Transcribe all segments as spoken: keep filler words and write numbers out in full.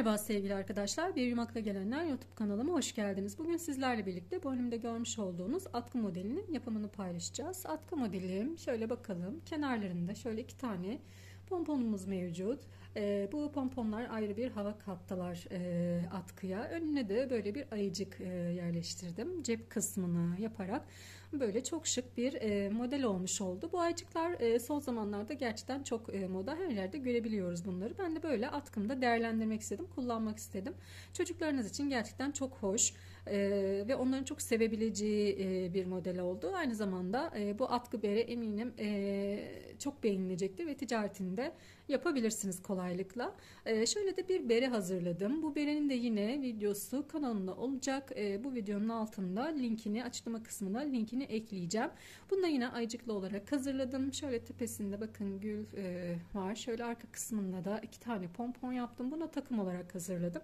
Merhaba sevgili arkadaşlar, Bir Yumakla Gelenler YouTube kanalıma hoş geldiniz. Bugün sizlerle birlikte bu önümde görmüş olduğunuz atkı modelinin yapımını paylaşacağız. Atkı modelim şöyle bakalım, kenarlarında şöyle iki tane pomponumuz mevcut. E, bu pomponlar ayrı bir hava kattılar e, atkıya. Önüne de böyle bir ayıcık e, yerleştirdim. Cep kısmını yaparak böyle çok şık bir e, model olmuş oldu. Bu ayıcıklar e, son zamanlarda gerçekten çok e, moda. Her yerde görebiliyoruz bunları. Ben de böyle atkımda değerlendirmek istedim, kullanmak istedim. Çocuklarınız için gerçekten çok hoş e, ve onların çok sevebileceği e, bir model oldu. Aynı zamanda e, bu atkı bere eminim e, çok beğenilecektir ve ticaretinde yapabilirsiniz kolaylıkla. Ee, şöyle de bir bere hazırladım. Bu berenin de yine videosu kanalımda olacak. Ee, bu videonun altında linkini, açıklama kısmına linkini ekleyeceğim. Bunu da yine ayıcıklı olarak hazırladım. Şöyle tepesinde bakın gül e, var. Şöyle arka kısmında da iki tane pompon yaptım. Buna takım olarak hazırladım.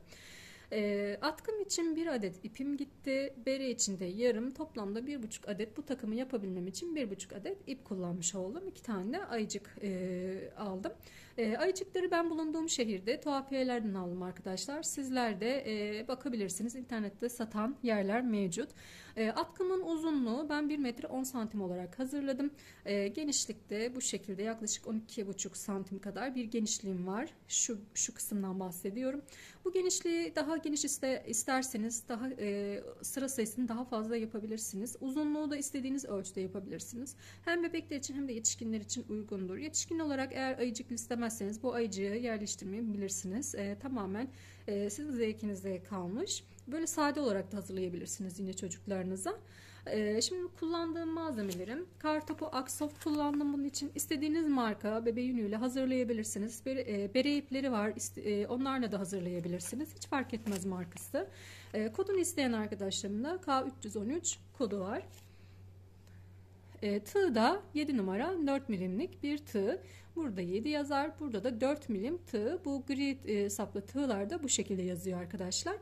E, atkım için bir adet ipim gitti. Bere için de yarım, toplamda bir buçuk adet bu takımı yapabilmem için bir buçuk adet ip kullanmış oldum. İki tane de ayıcık e, aldım. E, ayıcıkları ben bulunduğum şehirde tuhafiyelerden aldım arkadaşlar. Sizler de e, bakabilirsiniz. İnternette satan yerler mevcut. E, atkımın uzunluğu ben bir metre on santim olarak hazırladım. E, genişlikte bu şekilde yaklaşık on iki buçuk santim kadar bir genişliğim var. Şu, şu kısımdan bahsediyorum. Bu genişliği daha geniş iste, isterseniz daha e, sıra sayısını daha fazla yapabilirsiniz. Uzunluğu da istediğiniz ölçüde yapabilirsiniz. Hem bebekler için hem de yetişkinler için uygundur. Yetişkin olarak eğer ayıcık istemezseniz bu ayıcığı yerleştirmeyebilirsiniz. E, tamamen e, sizin zevkinize kalmış. Böyle sade olarak da hazırlayabilirsiniz yine çocuklarınıza. Ee, şimdi kullandığım malzemelerim kartopu Aksoft kullandım bunun için. İstediğiniz marka bebe yünüyle hazırlayabilirsiniz. Bere, e, bere ipleri var. E, onlarla da hazırlayabilirsiniz. Hiç fark etmez markası. E, kodunu isteyen arkadaşlarımın da K üç yüz on üç kodu var. E, tığ da yedi numara dört milimlik bir tığ. Burada yedi yazar. Burada da dört milim tığ. Bu gri e, saplı tığlar da bu şekilde yazıyor arkadaşlar.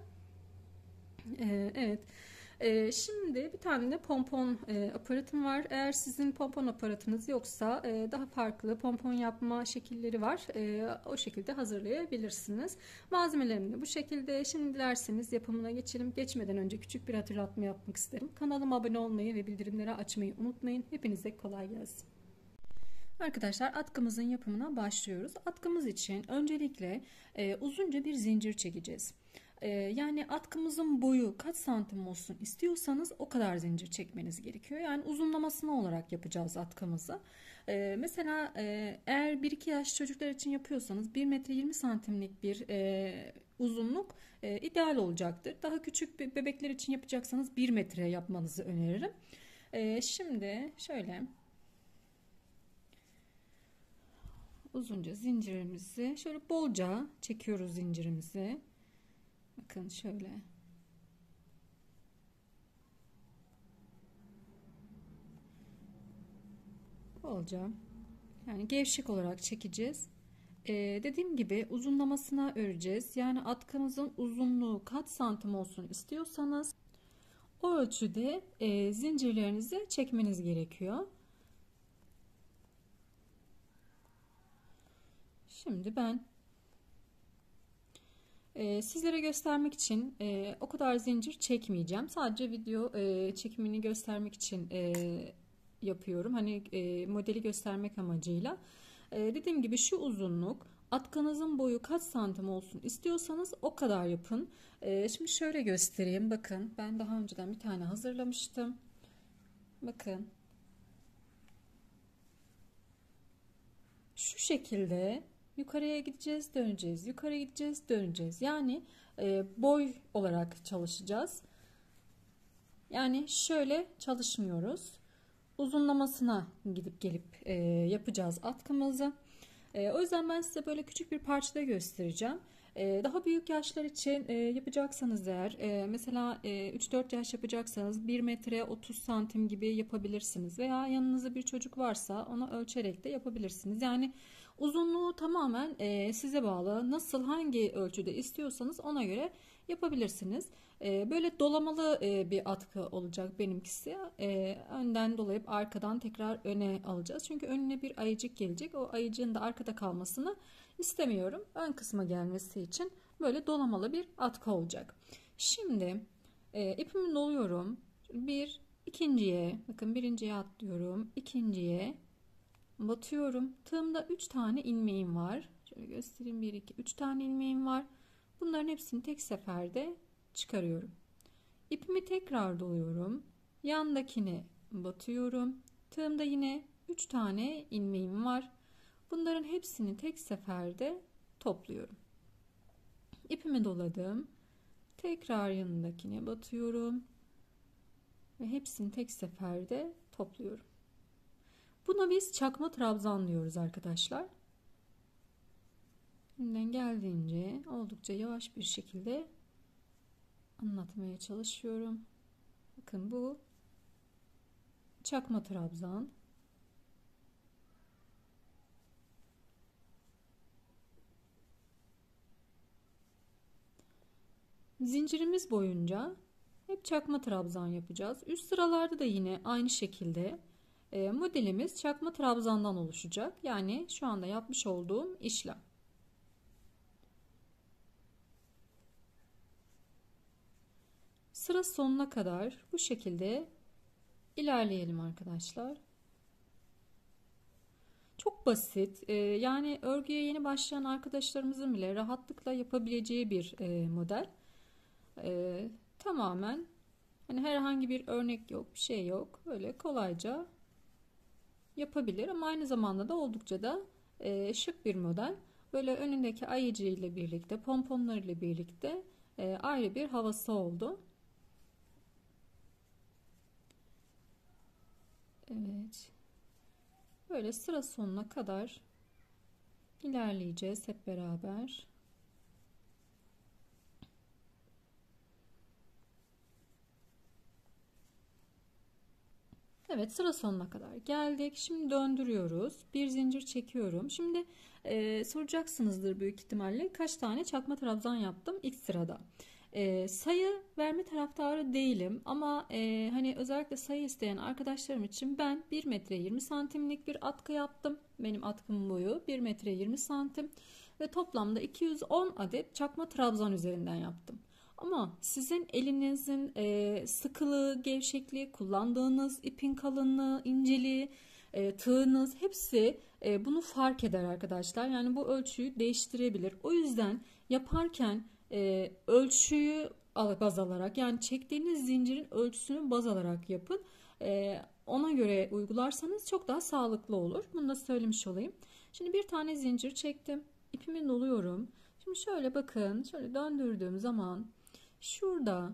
E, evet. Ee, şimdi bir tane de pompon e, aparatım var. Eğer sizin pompon aparatınız yoksa e, daha farklı pompon yapma şekilleri var. E, o şekilde hazırlayabilirsiniz. Malzemelerim de bu şekilde. Şimdi dilerseniz yapımına geçelim. Geçmeden önce küçük bir hatırlatma yapmak isterim. Kanalıma abone olmayı ve bildirimleri açmayı unutmayın. Hepinize kolay gelsin. Arkadaşlar atkımızın yapımına başlıyoruz. Atkımız için öncelikle e, uzunca bir zincir çekeceğiz. Yani atkımızın boyu kaç santim olsun istiyorsanız o kadar zincir çekmeniz gerekiyor. Yani uzunlamasına olarak yapacağız atkımızı. Ee, mesela e, eğer bir iki yaş çocuklar için yapıyorsanız bir metre yirmi santimlik bir e, uzunluk e, ideal olacaktır. Daha küçük bir bebekler için yapacaksanız bir metre yapmanızı öneririm. E, şimdi şöyle uzunca zincirimizi şöyle bolca çekiyoruz zincirimizi. Bakın şöyle. Bolca. Yani gevşek olarak çekeceğiz. Ee, dediğim gibi uzunlamasına öreceğiz. Yani atkımızın uzunluğu kaç santim olsun istiyorsanız o ölçüde e, zincirlerinizi çekmeniz gerekiyor. Şimdi ben Ee, sizlere göstermek için e, o kadar zincir çekmeyeceğim. Sadece video e, çekimini göstermek için e, yapıyorum. Hani e, modeli göstermek amacıyla. E, dediğim gibi şu uzunluk atkınızın boyu kaç santim olsun istiyorsanız o kadar yapın. E, şimdi şöyle göstereyim. Bakın ben daha önceden bir tane hazırlamıştım. Bakın. Şu şekilde yukarıya gideceğiz, döneceğiz. Yukarı gideceğiz, döneceğiz. Yani e, boy olarak çalışacağız. Yani şöyle çalışmıyoruz. Uzunlamasına gidip gelip e, yapacağız atkımızı. E, o yüzden ben size böyle küçük bir parçada göstereceğim. E, daha büyük yaşlar için e, yapacaksanız eğer e, mesela e, üç dört yaş yapacaksanız bir metre otuz santim gibi yapabilirsiniz. Veya yanınızda bir çocuk varsa ona ölçerek de yapabilirsiniz. Yani uzunluğu tamamen e, size bağlı. Nasıl hangi ölçüde istiyorsanız ona göre yapabilirsiniz. E, böyle dolamalı e, bir atkı olacak benimkisi. E, önden dolayıp arkadan tekrar öne alacağız. Çünkü önüne bir ayıcık gelecek. O ayıcığın da arkada kalmasını istemiyorum. Ön kısma gelmesi için Böyle dolamalı bir atkı olacak. Şimdi e, ipimi doluyorum. Bir, ikinciye, bakın birinciye atlıyorum. İkinciye batıyorum. Tığımda üç tane ilmeğim var. Şöyle göstereyim. bir, iki, üç tane ilmeğim var. Bunların hepsini tek seferde çıkarıyorum. İpimi tekrar doluyorum. Yandakine batıyorum. Tığımda yine üç tane ilmeğim var. Bunların hepsini tek seferde topluyorum. İpimi doladım. Tekrar yanındakine batıyorum. Ve hepsini tek seferde topluyorum. Buna biz çakma trabzan diyoruz arkadaşlar. Elimden geldiğince oldukça yavaş bir şekilde anlatmaya çalışıyorum. Bakın bu çakma trabzan. Zincirimiz boyunca hep çakma trabzan yapacağız. Üst sıralarda da yine aynı şekilde e, modelimiz çakma trabzandan oluşacak. Yani şu anda yapmış olduğum işlem. Sıra sonuna kadar bu şekilde ilerleyelim arkadaşlar. Çok basit. E, yani örgüye yeni başlayan arkadaşlarımızın bile rahatlıkla yapabileceği bir e, model. E, tamamen hani herhangi bir örnek yok, bir şey yok. Öyle kolayca yapabilir ama aynı zamanda da oldukça da e, şık bir model. Böyle önündeki ayıcı ile birlikte, pomponlar ile birlikte e, ayrı bir havası oldu. Evet. Böyle sıra sonuna kadar ilerleyeceğiz hep beraber. Evet, sıra sonuna kadar geldik. Şimdi döndürüyoruz. Bir zincir çekiyorum. Şimdi e, soracaksınızdır büyük ihtimalle kaç tane çakma trabzan yaptım ilk sırada. E, sayı verme taraftarı değilim ama e, hani özellikle sayı isteyen arkadaşlarım için ben bir metre yirmi santimlik bir atkı yaptım. Benim atkımın boyu bir metre yirmi santim ve toplamda iki yüz on adet çakma trabzan üzerinden yaptım. Ama sizin elinizin e, sıkılığı, gevşekliği, kullandığınız ipin kalınlığı, inceliği, e, tığınız hepsi e, bunu fark eder arkadaşlar. Yani bu ölçüyü değiştirebilir. O yüzden yaparken e, ölçüyü baz alarak, yani çektiğiniz zincirin ölçüsünü baz alarak yapın. E, ona göre uygularsanız çok daha sağlıklı olur. Bunu da söylemiş olayım. Şimdi bir tane zincir çektim. İpimi doluyorum. Şimdi şöyle bakın, şöyle döndürdüğüm zaman şurada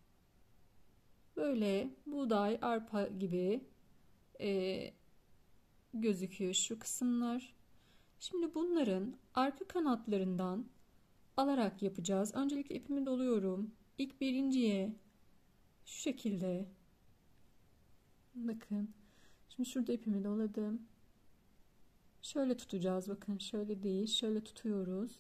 böyle buğday, arpa gibi e, gözüküyor şu kısımlar. Şimdi bunların arka kanatlarından alarak yapacağız. Öncelikle ipimi doluyorum. İlk birinciye şu şekilde bakın. Şimdi şurada ipimi doladım. Şöyle tutacağız. Bakın şöyle değil. Şöyle tutuyoruz.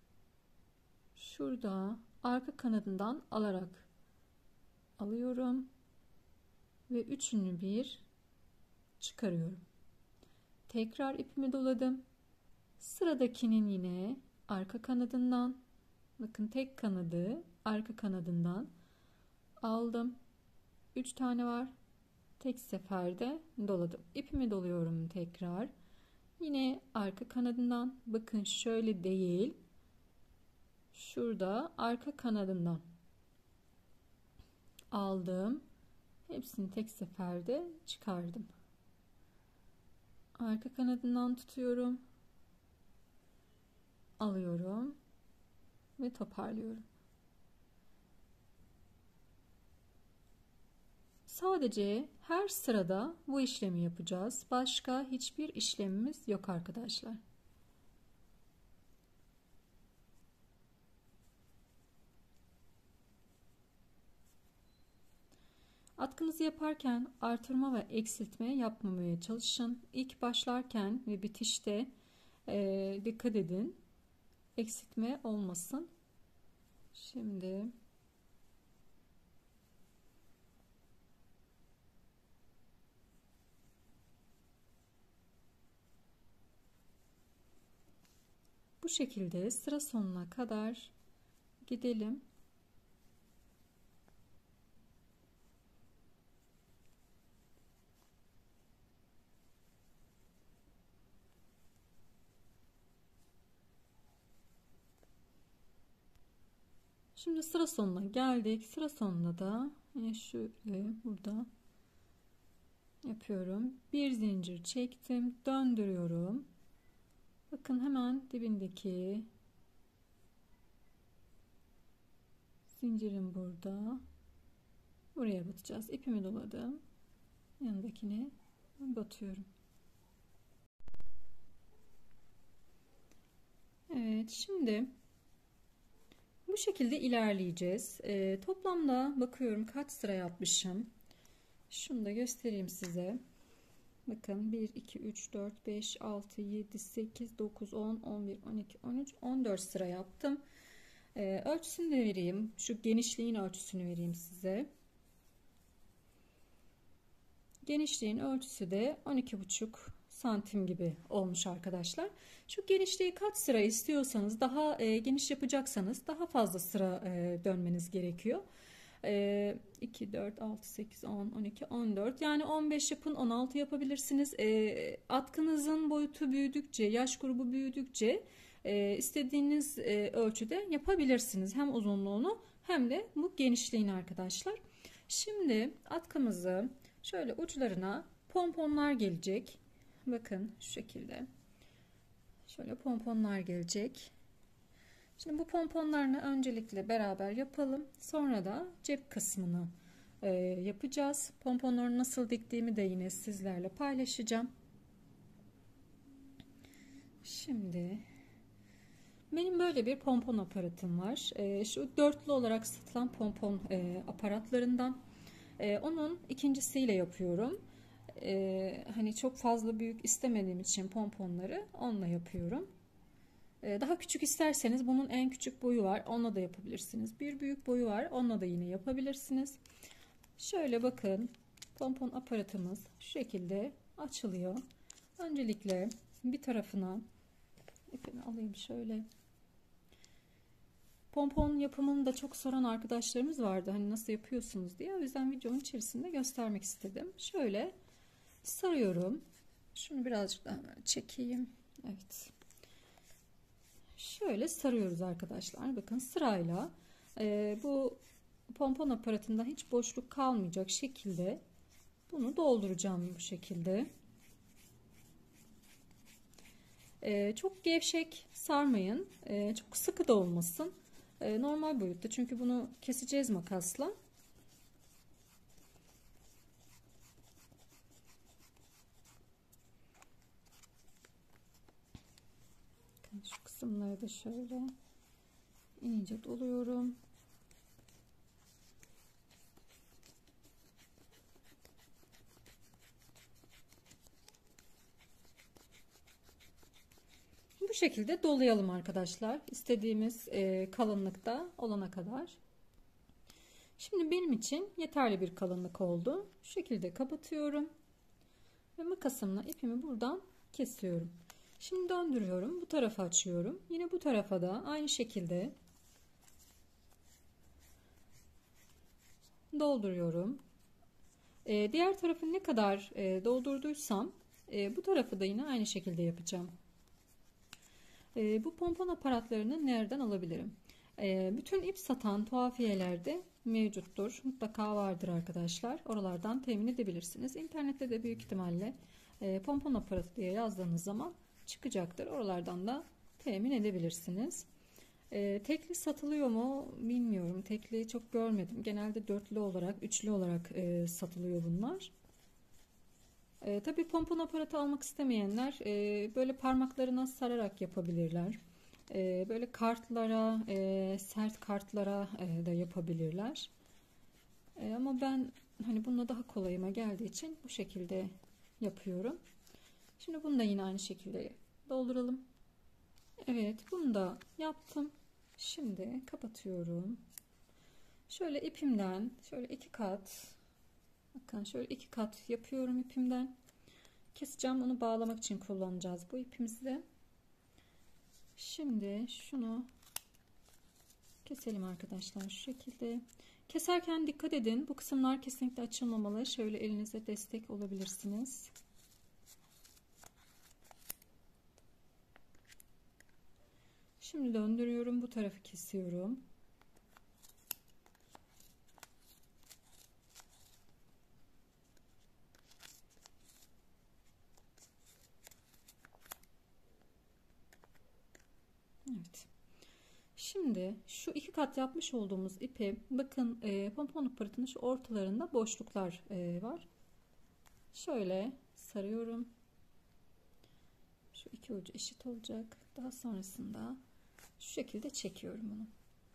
Şurada arka kanadından alarak alıyorum ve üçünü bir çıkarıyorum. Tekrar ipimi doladım. Sıradakinin yine arka kanadından, bakın tek kanadı arka kanadından aldım. üç tane var. Tek seferde doladım. İpimi doluyorum tekrar. Yine arka kanadından, bakın şöyle değil. Şurada arka kanadından aldım. Hepsini tek seferde çıkardım. Arka kanadından tutuyorum. Alıyorum ve toparlıyorum. Sadece her sırada bu işlemi yapacağız. Başka hiçbir işlemimiz yok arkadaşlar. Atkınızı yaparken artırma ve eksiltme yapmamaya çalışın. İlk başlarken ve bitişte e, dikkat edin. Eksiltme olmasın. Şimdi bu şekilde sıra sonuna kadar gidelim. Şimdi sıra sonuna geldik. Sıra sonunda da yine şöyle burada yapıyorum. Bir zincir çektim, döndürüyorum. Bakın hemen dibindeki zincirim burada. Buraya batacağız. İpimi doladım. Yanındakine batıyorum. Evet, şimdi bu şekilde ilerleyeceğiz. Ee, toplamda bakıyorum kaç sıra yapmışım. Şunu da göstereyim size. Bakın bir, iki, üç, dört, beş, altı, yedi, sekiz, dokuz, on, on bir, on iki, on üç, on dört sıra yaptım. Ee, ölçüsünü de vereyim. Şu genişliğin ölçüsünü vereyim size. Genişliğin ölçüsü de on iki buçuk santim gibi olmuş arkadaşlar. Şu genişliği kaç sıra istiyorsanız, daha e, geniş yapacaksanız daha fazla sıra e, dönmeniz gerekiyor. E, iki, dört, altı, sekiz, on, on iki, on dört, yani on beş yapın, on altı yapabilirsiniz. E, atkınızın boyutu büyüdükçe, yaş grubu büyüdükçe e, istediğiniz e, ölçüde yapabilirsiniz. Hem uzunluğunu hem de bu genişliğini arkadaşlar. Şimdi atkımızı şöyle uçlarına pomponlar gelecek. Bakın şu şekilde. Şöyle pomponlar gelecek. Şimdi bu pomponlarını öncelikle beraber yapalım. Sonra da cep kısmını e, yapacağız. Pomponları nasıl diktiğimi de yine sizlerle paylaşacağım. Şimdi benim böyle bir pompon aparatım var. E, şu dörtlü olarak satılan pompon e, aparatlarından. E, onun ikincisiyle yapıyorum. Ee, hani çok fazla büyük istemediğim için pomponları onunla yapıyorum. Ee, daha küçük isterseniz bunun en küçük boyu var, onunla da yapabilirsiniz. Bir büyük boyu var, onunla da yine yapabilirsiniz. Şöyle bakın, pompon aparatımız şu şekilde açılıyor. Öncelikle bir tarafına ipimi alayım şöyle. Pompon yapımını da çok soran arkadaşlarımız vardı, hani nasıl yapıyorsunuz diye. O yüzden videonun içerisinde göstermek istedim. Şöyle sarıyorum. Şunu birazcık daha çekeyim. Evet. Şöyle sarıyoruz arkadaşlar. Bakın sırayla e, bu pompon aparatında hiç boşluk kalmayacak şekilde bunu dolduracağım bu şekilde. E, çok gevşek sarmayın. E, çok sıkı da olmasın. E, normal boyutta. Çünkü bunu keseceğiz makasla. Şu kısımları da şöyle iyice doluyorum. Bu şekilde dolayalım arkadaşlar. İstediğimiz e, kalınlıkta olana kadar. Şimdi benim için yeterli bir kalınlık oldu. Şu şekilde kapatıyorum. Ve makasımla ipimi buradan kesiyorum. Şimdi döndürüyorum. Bu tarafa açıyorum. Yine bu tarafa da aynı şekilde dolduruyorum. Ee, diğer tarafı ne kadar e, doldurduysam e, bu tarafı da yine aynı şekilde yapacağım. E, bu pompon aparatlarını nereden alabilirim? E, bütün ip satan tuhafiyelerde mevcuttur. Mutlaka vardır arkadaşlar. Oralardan temin edebilirsiniz. İnternette de büyük ihtimalle e, pompon aparatı diye yazdığınız zaman çıkacaktır. Oralardan da temin edebilirsiniz. E, tekli satılıyor mu bilmiyorum. Tekli çok görmedim. Genelde dörtlü olarak, üçlü olarak e, satılıyor bunlar. E, tabii pompon aparatı almak istemeyenler e, böyle parmaklarına sararak yapabilirler. E, böyle kartlara, e, sert kartlara e, da yapabilirler. E, ama ben hani bununla daha kolayıma geldiği için bu şekilde yapıyorum. Şimdi bunu da yine aynı şekilde dolduralım. Evet, bunu da yaptım. Şimdi kapatıyorum. Şöyle ipimden şöyle iki kat, bakın şöyle iki kat yapıyorum ipimden. Keseceğim, onu bağlamak için kullanacağız bu ipimizi de. Şimdi şunu Keselim arkadaşlar şu şekilde. Keserken dikkat edin. Bu kısımlar kesinlikle açılmamalı. Şöyle elinize destek olabilirsiniz. Şimdi döndürüyorum. Bu tarafı kesiyorum. Evet. Şimdi şu iki kat yapmış olduğumuz ipi bakın e, pomponluk pırtının şu ortalarında boşluklar e, var. Şöyle sarıyorum. Şu iki ucu eşit olacak. Daha sonrasında şu şekilde çekiyorum bunu.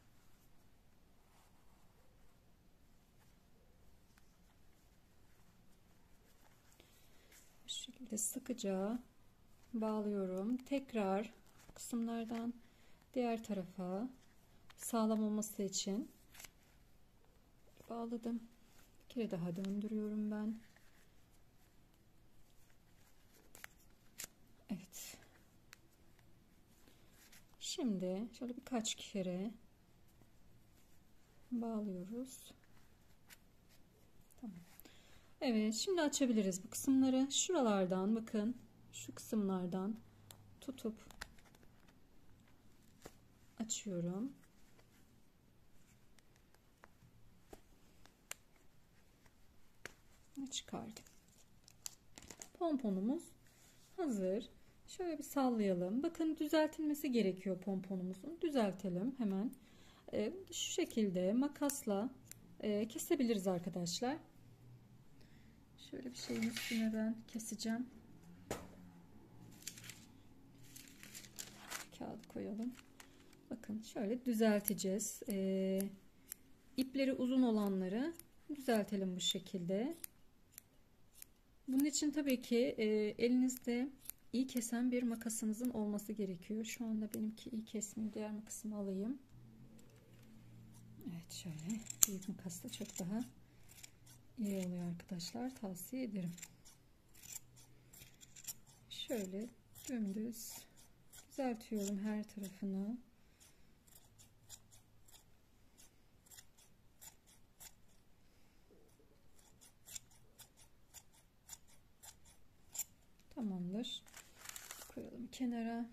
Şu şekilde sıkıca bağlıyorum. Tekrar kısımlardan diğer tarafa sağlam olması için bağladım. Bir kere daha döndürüyorum ben. Evet. Şimdi şöyle birkaç kere bağlıyoruz. Tamam. Evet, şimdi açabiliriz bu kısımları. Şuralardan bakın, şu kısımlardan tutup açıyorum. Çıkardım. Pomponumuz hazır. Şöyle bir sallayalım. Bakın düzeltilmesi gerekiyor pomponumuzun. Düzeltelim hemen. Ee, şu şekilde makasla e, kesebiliriz arkadaşlar. Şöyle bir şeyin üstüne ben keseceğim. Kağıt koyalım. Bakın şöyle düzelteceğiz. Ee, ipleri uzun olanları düzeltelim bu şekilde. Bunun için tabii ki e, elinizde iyi kesen bir makasınızın olması gerekiyor. Şu anda benimki iyi kesmiyor. Diğer makasımı alayım. Evet, şöyle büyük makasla çok daha iyi oluyor arkadaşlar. Tavsiye ederim. Şöyle dümdüz düzeltiyorum her tarafını. Tamamdır. Koyalım kenara.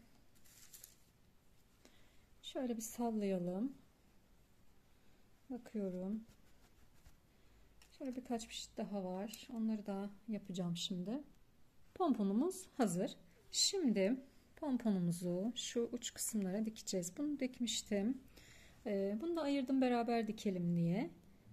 Şöyle bir sallayalım. Bakıyorum. Şöyle birkaç bir şey daha var. Onları da yapacağım şimdi. Pomponumuz hazır. Şimdi pomponumuzu şu uç kısımlara dikeceğiz. Bunu dikmiştim. Ee, bunu da ayırdım beraber dikelim diye.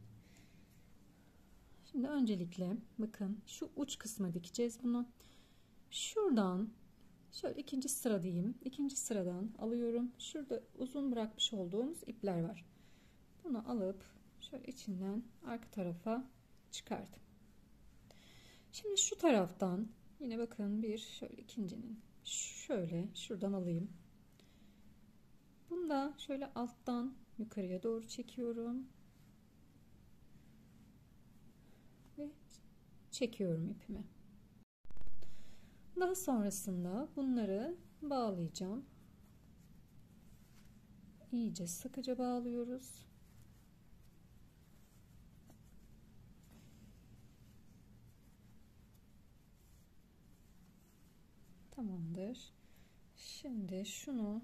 Şimdi öncelikle bakın şu uç kısma dikeceğiz bunu. Şuradan şöyle ikinci sıra diyeyim. İkinci sıradan alıyorum. Şurada uzun bırakmış olduğumuz ipler var. Bunu alıp şöyle içinden arka tarafa çıkardım. Şimdi şu taraftan yine bakın bir şöyle ikincinin şöyle şuradan alayım. Bunu da şöyle alttan yukarıya doğru çekiyorum. Ve çekiyorum ipimi. Daha sonrasında bunları bağlayacağım. İyice sıkıca bağlıyoruz. Tamamdır. Şimdi şunu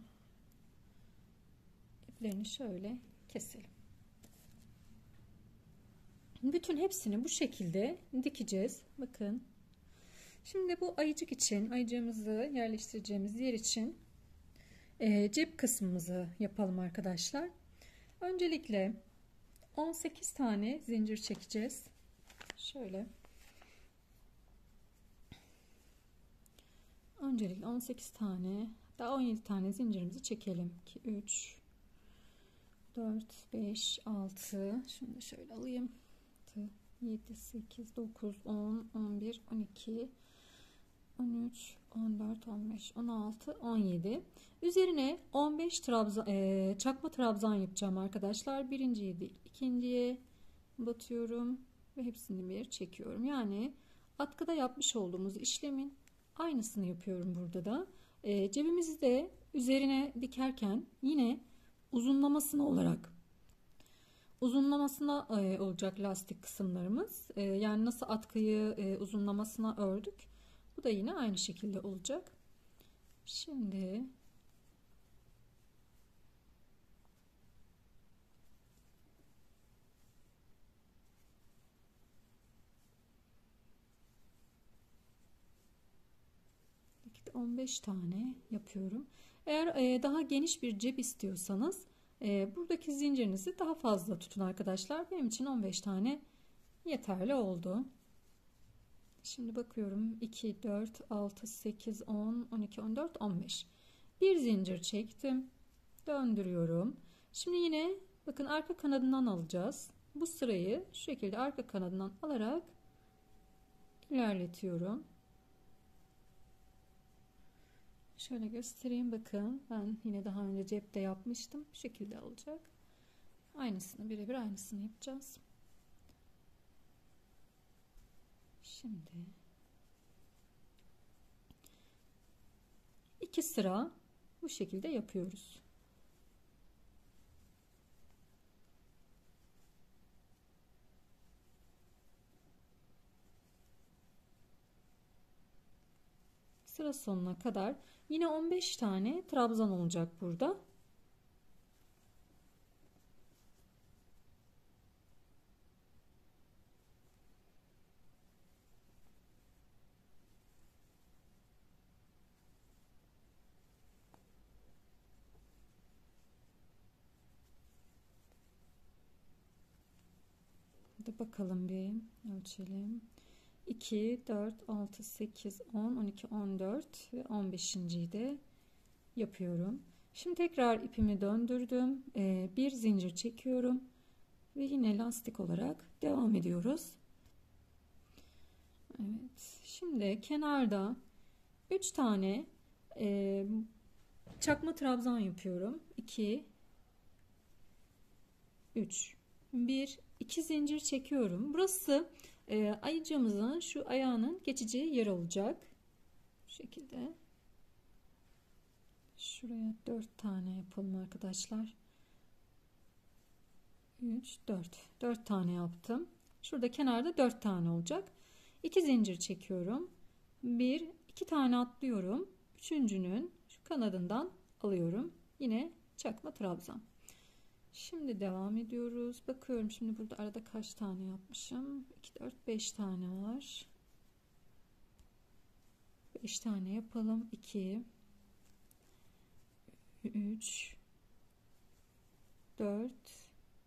iplerini şöyle keselim. Bütün hepsini bu şekilde dikeceğiz. Bakın. Şimdi bu ayıcık için, ayıcığımızı yerleştireceğimiz yer için e, cep kısmımızı yapalım arkadaşlar. Öncelikle on sekiz tane zincir çekeceğiz. Şöyle. Öncelikle on sekiz tane, daha on yedi tane zincirimizi çekelim. iki, üç, dört, beş, altı. Şimdi şöyle alayım. yedi, sekiz, dokuz, on, on bir, on iki, on üç, on dört, on beş, on altı, on yedi. Üzerine on beş trabzan, e, çakma trabzan yapacağım arkadaşlar. Birinciyi değil, ikinciye batıyorum ve hepsini bir çekiyorum. Yani atkıda yapmış olduğumuz işlemin aynısını yapıyorum burada da. E, cebimizi de üzerine dikerken yine uzunlamasını olarak uzunlamasına e, olacak lastik kısımlarımız. E, yani nasıl atkıyı e, uzunlamasına ördük. Bu da yine aynı şekilde olacak. Şimdi on beş tane yapıyorum. Eğer e, daha geniş bir cep istiyorsanız e, buradaki zincirinizi daha fazla tutun arkadaşlar. Benim için on beş tane yeterli oldu. Şimdi bakıyorum iki, dört, altı, sekiz, on, on iki, on dört, on beş. Bir zincir çektim. Döndürüyorum. Şimdi yine bakın arka kanadından alacağız. Bu sırayı şu şekilde arka kanadından alarak ilerletiyorum. Şöyle göstereyim, bakın ben yine daha önce cepte yapmıştım. Bu şekilde olacak. Aynısını, birebir aynısını yapacağız. Şimdi iki sıra bu şekilde yapıyoruz. Sıra sonuna kadar yine on beş tane trabzan olacak burada. Hadi bakalım bir ölçelim. iki, dört, altı, sekiz, on, on iki, on dört ve on beşinciyi de yapıyorum. Şimdi tekrar ipimi döndürdüm. Ee, bir zincir çekiyorum ve yine lastik olarak devam ediyoruz. Evet. Şimdi kenarda üç tane e, çakma trabzan yapıyorum. iki, üç, bir, iki zincir çekiyorum. Burası e, ayıcığımızın şu ayağının geçeceği yer olacak. Bu şekilde. Şuraya dört tane yapalım arkadaşlar. üç, dört. dört tane yaptım. Şurada kenarda dört tane olacak. iki zincir çekiyorum. bir, iki tane atlıyorum. Üçüncünün şu kanadından alıyorum. Yine çakma trabzan. Şimdi devam ediyoruz. Bakıyorum şimdi burada arada kaç tane yapmışım. iki, dört, beş tane var. beş tane yapalım. iki, üç, dört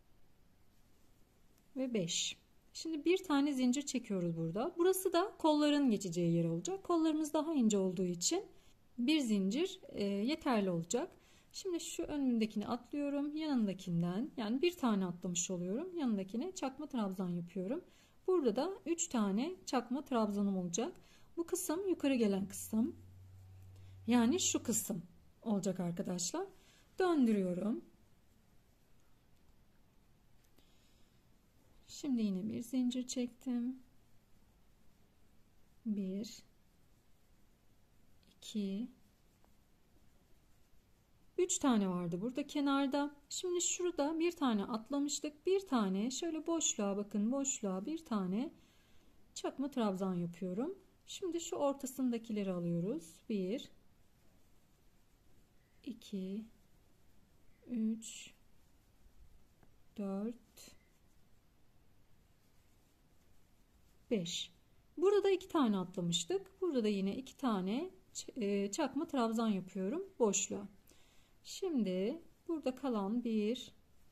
ve beş. Şimdi bir tane zincir çekiyoruz burada. Burası da kolların geçeceği yer olacak. Kollarımız daha ince olduğu için bir zincir e, yeterli olacak. Şimdi şu önündekini atlıyorum. Yanındakinden, yani bir tane atlamış oluyorum. Yanındakine çakma trabzan yapıyorum. Burada da üç tane çakma trabzanım olacak. Bu kısım yukarı gelen kısım. Yani şu kısım olacak arkadaşlar. Döndürüyorum. Şimdi yine bir zincir çektim. bir, iki, üç tane vardı burada kenarda. Şimdi şurada bir tane atlamıştık. Bir tane şöyle boşluğa, bakın boşluğa bir tane çakma trabzan yapıyorum. Şimdi şu ortasındakileri alıyoruz. bir, iki, üç, dört, beş. Burada iki tane atlamıştık. Burada da yine iki tane çakma trabzan yapıyorum boşluğa. Şimdi burada kalan bir,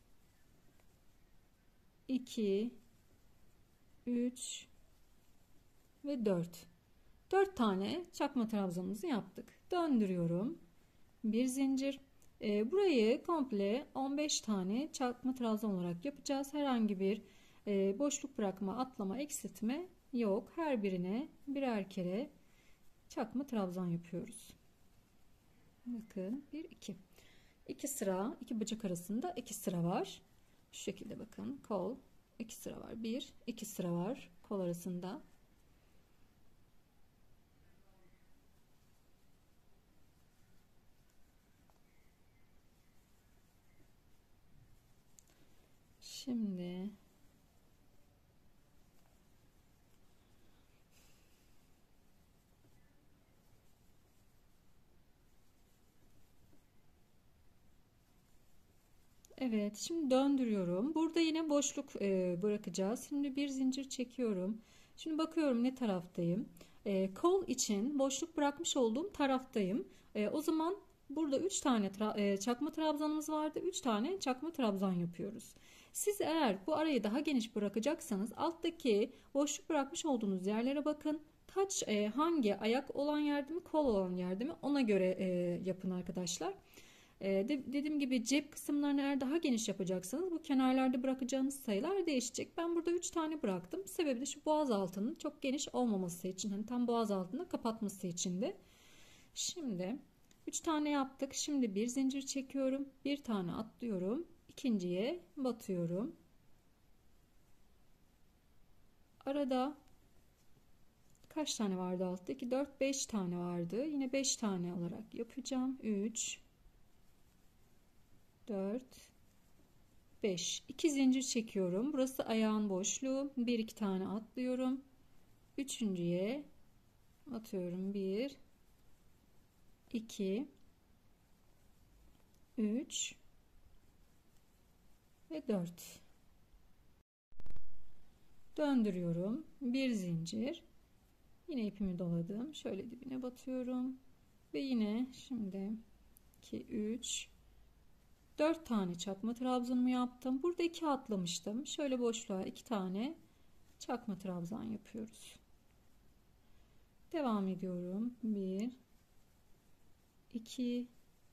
iki, üç ve dört. dört tane çakma trabzanımızı yaptık. Döndürüyorum. Bir zincir. E, burayı komple on beş tane çakma trabzan olarak yapacağız. Herhangi bir e, boşluk bırakma, atlama, eksiltme yok. Her birine birer kere çakma trabzan yapıyoruz. Bakın bir, iki. iki sıra, iki bacak arasında iki sıra var. Şu şekilde bakın, kol iki sıra var. bir, iki sıra var kol arasında. Şimdi evet, şimdi döndürüyorum. Burada yine boşluk e, bırakacağız. Şimdi bir zincir çekiyorum. Şimdi bakıyorum ne taraftayım. E, kol için boşluk bırakmış olduğum taraftayım. E, o zaman burada üç tane tra e, çakma trabzanımız vardı. üç tane çakma trabzan yapıyoruz. Siz eğer bu arayı daha geniş bırakacaksanız alttaki boşluk bırakmış olduğunuz yerlere bakın. Kaç e, hangi ayak olan yerde mi, kol olan yerde mi, ona göre e, yapın arkadaşlar. Ee, dediğim gibi cep kısımlarını eğer daha geniş yapacaksanız bu kenarlarda bırakacağınız sayılar değişecek. Ben burada üç tane bıraktım. Sebebi de şu boğaz altının çok geniş olmaması için. Hani tam boğaz altını kapatması için de. Şimdi üç tane yaptık. Şimdi bir zincir çekiyorum. Bir tane atlıyorum. İkinciye batıyorum. Arada kaç tane vardı altta? iki, dört, beş tane vardı. Yine beş tane olarak yapacağım. üç, dört, beş. iki zincir çekiyorum. Burası ayağın boşluğu. bir iki tane atlıyorum. Üçüncüye atıyorum. bir, iki, üç ve dört. Döndürüyorum. Bir zincir. Yine ipimi doladım. Şöyle dibine batıyorum. Ve yine şimdi iki, üç, dört tane çakma trabzanımı yaptım. Burada iki atlamıştım. Şöyle boşluğa iki tane çakma trabzan yapıyoruz. Devam ediyorum. bir, iki,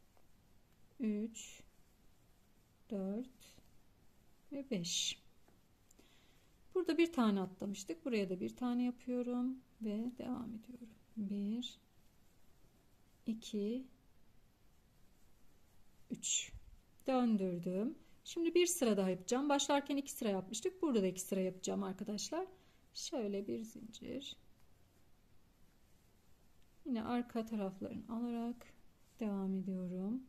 üç, dört ve beş. Burada bir tane atlamıştık. Buraya da bir tane yapıyorum ve devam ediyorum. bir, iki, üç. Döndürdüm. Şimdi bir sıra daha yapacağım. Başlarken iki sıra yapmıştık. Burada da iki sıra yapacağım arkadaşlar. Şöyle bir zincir. Yine arka taraflarını alarak devam ediyorum.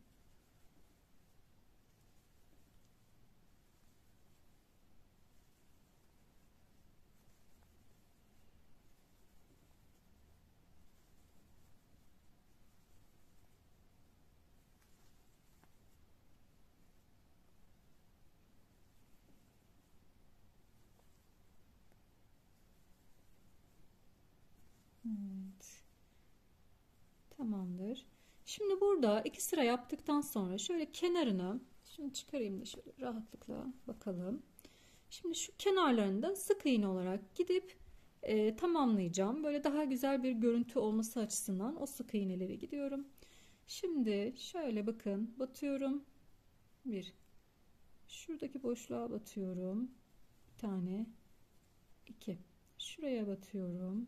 Evet. Tamamdır. Şimdi burada iki sıra yaptıktan sonra şöyle kenarını, şunu çıkarayım da şöyle rahatlıkla bakalım. Şimdi şu kenarlarında sık iğne olarak gidip e, tamamlayacağım. Böyle daha güzel bir görüntü olması açısından o sık iğneleri gidiyorum. Şimdi şöyle bakın, batıyorum. Bir. Şuradaki boşluğa batıyorum. Bir tane. İki. Şuraya batıyorum.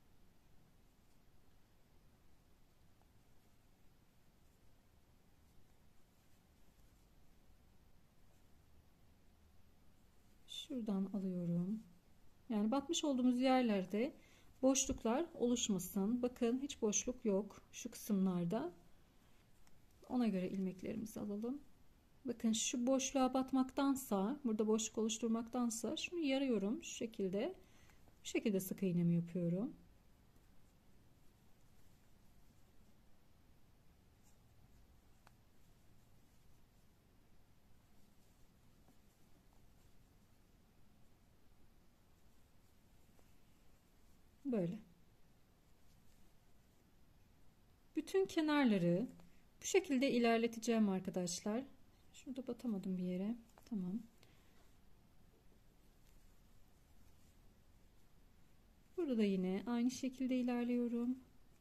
Şuradan alıyorum. Yani batmış olduğumuz yerlerde boşluklar oluşmasın. Bakın hiç boşluk yok şu kısımlarda. Ona göre ilmeklerimizi alalım. Bakın şu boşluğa batmaktansa, burada boşluk oluşturmaktansa şunu yarıyorum şu şekilde. Bu şekilde sık iğnemi yapıyorum. Böyle. Bütün kenarları bu şekilde ilerleteceğim arkadaşlar. Şurada batamadım bir yere. Tamam. Burada da yine aynı şekilde ilerliyorum.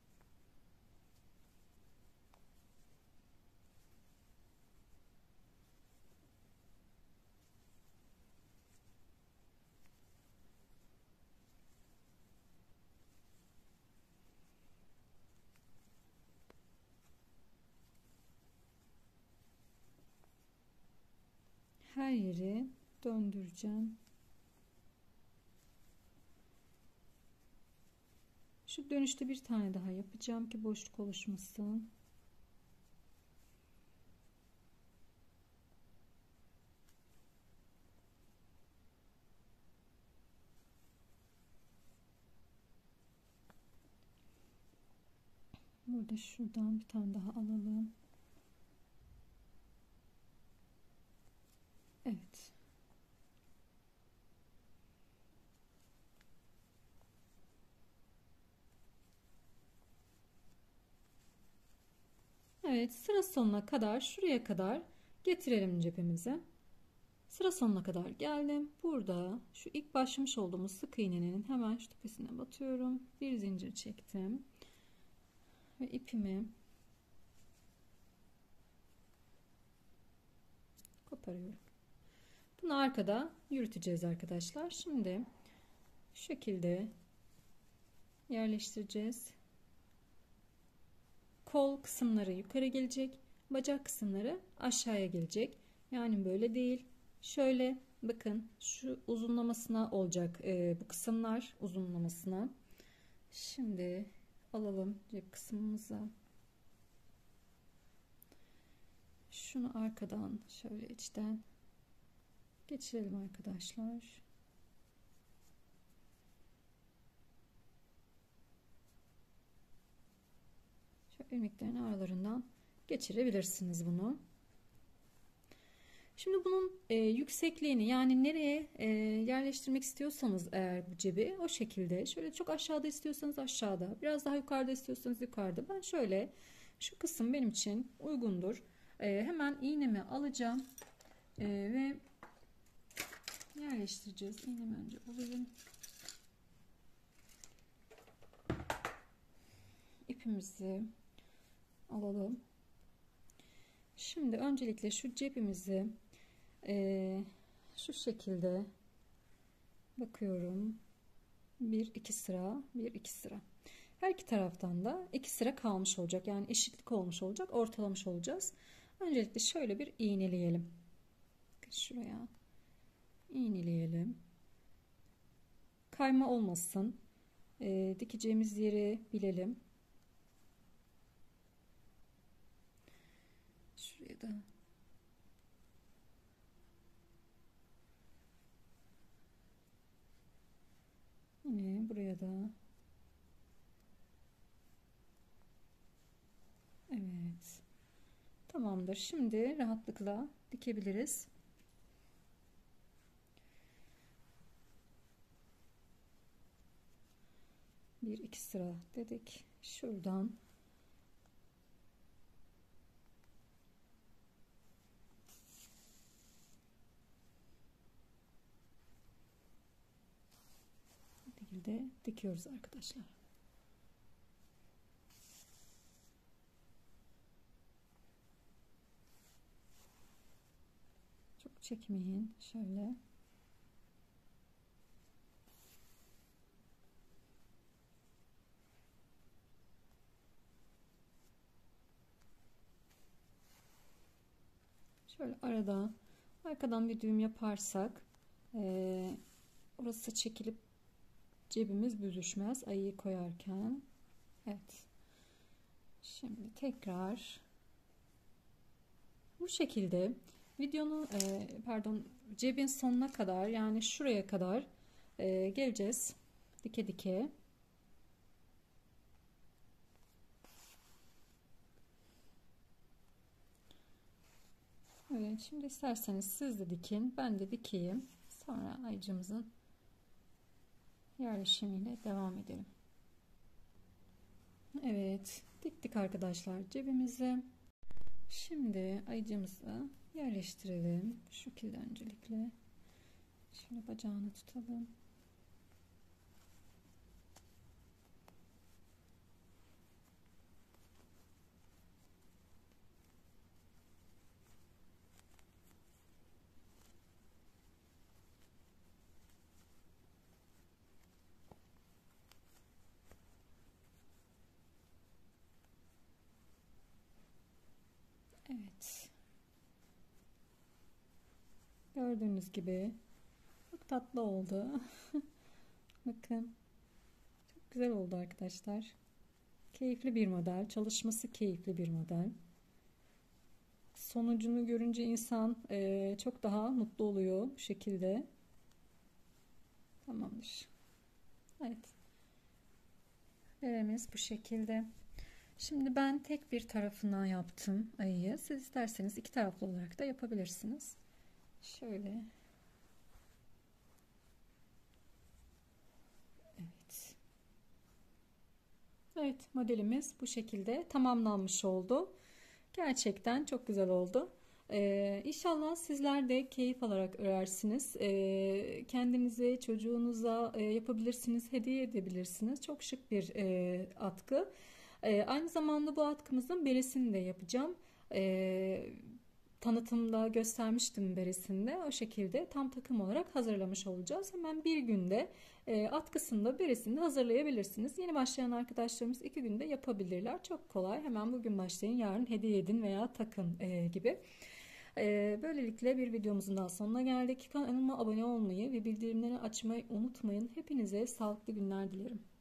Her yeri döndüreceğim. Şu dönüşte bir tane daha yapacağım ki boşluk oluşmasın. Burada şuradan bir tane daha alalım. Evet. Evet, sıra sonuna kadar şuraya kadar getirelim cepimizi. Sıra sonuna kadar geldim. Burada şu ilk başlamış olduğumuz sık iğnenin hemen şu tepesine batıyorum. Bir zincir çektim. Ve ipimi koparıyorum. Bunu arkada yürüteceğiz arkadaşlar. Şimdi şu şekilde yerleştireceğiz. Kol kısımları yukarı gelecek. Bacak kısımları aşağıya gelecek. Yani böyle değil. Şöyle bakın şu uzunlamasına olacak e, bu kısımlar uzunlamasına. Şimdi alalım cep kısmımızı. Şunu arkadan şöyle içten geçirelim arkadaşlar. Şöyle ilmeklerin aralarından geçirebilirsiniz bunu. Şimdi bunun e, yüksekliğini yani nereye e, yerleştirmek istiyorsanız eğer bu cebi o şekilde şöyle çok aşağıda istiyorsanız aşağıda biraz daha yukarıda istiyorsanız yukarıda ben şöyle şu kısım benim için uygundur. E, hemen iğnemi alacağım e, ve yerleştireceğiz. İğnemi önce alayım. İpimizi alalım. Şimdi öncelikle şu cebimizi e, şu şekilde bakıyorum. Bir iki sıra, bir iki sıra. Her iki taraftan da iki sıra kalmış olacak. Yani eşitlik olmuş olacak. Ortalamış olacağız. Öncelikle şöyle bir iğneleyelim. Şuraya iğneleyelim. Kayma olmasın. E, dikeceğimiz yeri bilelim. Şuraya da yine buraya da evet tamamdır. Şimdi rahatlıkla dikebiliriz. Bir iki sıra dedik. Şuradan bu şekilde dikiyoruz arkadaşlar. Çok çekmeyin. Şöyle. Şöyle arada arkadan bir düğüm yaparsak e, orası çekilip cebimiz büzüşmez ayıyı koyarken. Evet. Şimdi tekrar bu şekilde videonun e, pardon cebin sonuna kadar yani şuraya kadar e, geleceğiz. Dike dike. Evet, şimdi isterseniz siz de dikin, ben de dikeyim. Sonra ayıcımızın yerleşimiyle devam edelim. Evet, diktik arkadaşlar cebimizi. Şimdi ayıcımızı yerleştirelim. Şu şekilde öncelikle. Şöyle bacağını tutalım. Evet. Gördüğünüz gibi çok tatlı oldu. Bakın. Çok güzel oldu arkadaşlar. Keyifli bir model. Çalışması keyifli bir model. Sonucunu görünce insan e, çok daha mutlu oluyor bu şekilde. Tamamdır. Evet. Beremiz bu şekilde. Şimdi ben tek bir tarafına yaptım ayıyı. Siz isterseniz iki taraflı olarak da yapabilirsiniz. Şöyle. Evet. Evet, modelimiz bu şekilde tamamlanmış oldu. Gerçekten çok güzel oldu. Ee, İnşallah sizler de keyif alarak örersiniz. Ee, kendinize, çocuğunuza e, yapabilirsiniz, hediye edebilirsiniz. Çok şık bir e, atkı. Ee, aynı zamanda bu atkımızın beresini de yapacağım. Ee, Tanıtımda göstermiştim beresinde. O şekilde tam takım olarak hazırlamış olacağız. Hemen bir günde e, atkısını da beresini de hazırlayabilirsiniz. Yeni başlayan arkadaşlarımız iki günde yapabilirler. Çok kolay. Hemen bugün başlayın, yarın hediye edin veya takın e, gibi. E, böylelikle bir videomuzun daha sonuna geldik. Kanalıma abone olmayı ve bildirimleri açmayı unutmayın. Hepinize sağlıklı günler dilerim.